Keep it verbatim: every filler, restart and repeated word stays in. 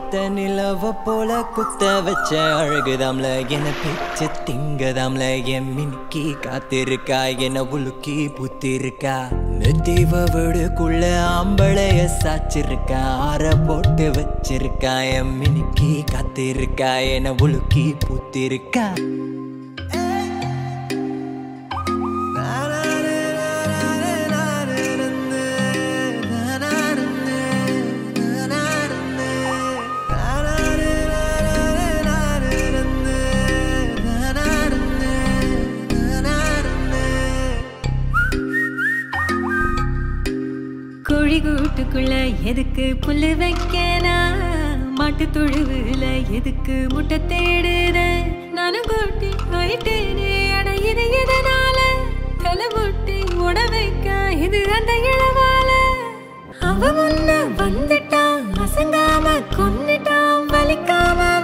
ஒத்த நிலவ போல குத்த வச்ச அழகுதாம்ல என்ன பிச்சு திங்கதாம்ல என் மினுக்கி காத்திருக்கா என்ன உலுக்கி புத்திருக்கா நெத்திவ வீடுக்குள்ள ஆம்பளைய சாச்சிருக்கா ஆற போட்டு வச்சிருக்கா என் மினுக்கி காத்திருக்கா என்ன உலுக்கி புத்திருக்கா கூட்டுக்குள்ள எதுக்கு புல்லு வைக்கனா மாட்டு தொழுவுல எதுக்கு முட்டை தேடுற நானும் கூட்டி போயிட்டேனே அட இது எதனால தலை முட்டி உட வைக்க இது அந்த இளவால அவ முன்ன வந்துட்டான் அசங்காம கொன்னுட்டான் வலிக்காம